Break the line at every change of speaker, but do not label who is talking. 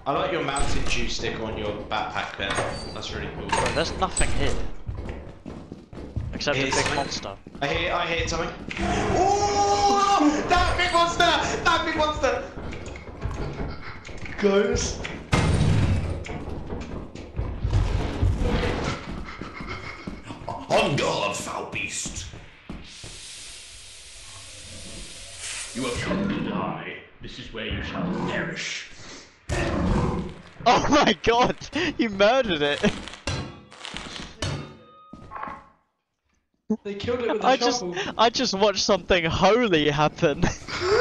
I like your mountain dew stick on your backpack there. That's really cool.
Bro, there's nothing here. Except a big
something.
monster.
I hear something. Oh! That big monster! That big monster! Goes.
On guard, foul beast! You have come to die. This is where you shall perish.
Oh my god! You murdered it!
They killed it with a shovel.
I just watched something holy happen.